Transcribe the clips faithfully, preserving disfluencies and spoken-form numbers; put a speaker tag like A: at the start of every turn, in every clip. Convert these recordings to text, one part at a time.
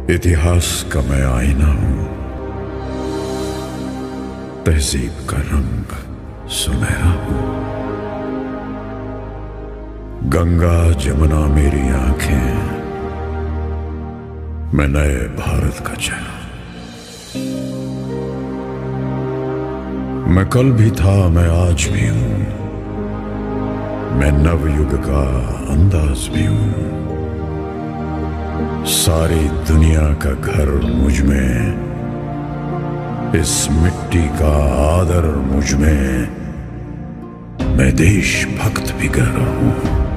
A: इतिहास का मैं आईना हूं, तहजीब का रंग सुनहरा हूं। गंगा जमुना मेरी आंखें, मैं नए भारत का चेहरा। मैं कल भी था, मैं आज भी हूं, मैं नवयुग का अंदाज भी हूं। सारी दुनिया का घर मुझ में, इस मिट्टी का आदर मुझ में। मैं देशभक्त भी गहरा हूं,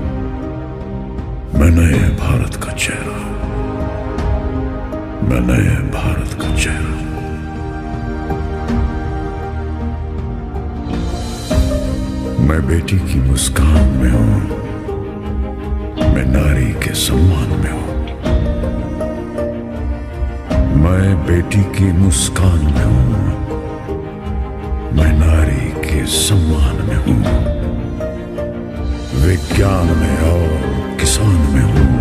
A: मैं नए भारत का चेहरा, मैं नए भारत का चेहरा। मैं बेटी की मुस्कान में हूं, मैं नारी के सम्मान में हूं। मैं बेटी की मुस्कान में हूं, मैं नारी के सम्मान में हूं। विज्ञान में और किसान में हूं,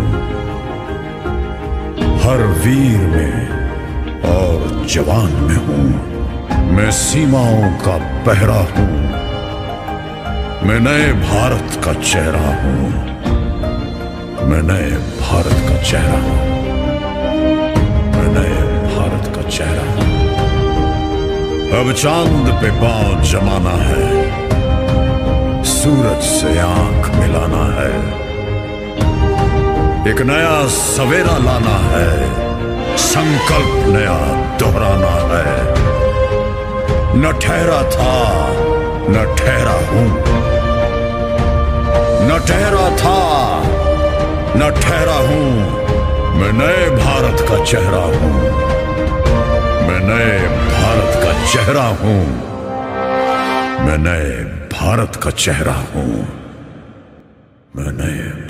A: हर वीर में और जवान में हूं। मैं सीमाओं का पहरा हूं, मैं नए भारत का चेहरा हूं, मैं नए भारत का चेहरा हूं, मैं नए भारत का चेहरा हूं। अब चांद पे पांव जमाना है, सूरज से आंख मिलाना है। एक नया सवेरा लाना है, संकल्प नया दोहराना है। न ठहरा था, न ठहरा हूं, न ठहरा था, न ठहरा हूं। मैं नए भारत का चेहरा हूं, मैं नए भारत का चेहरा हूं, मैं नए भारत का चेहरा हूं, मैं नए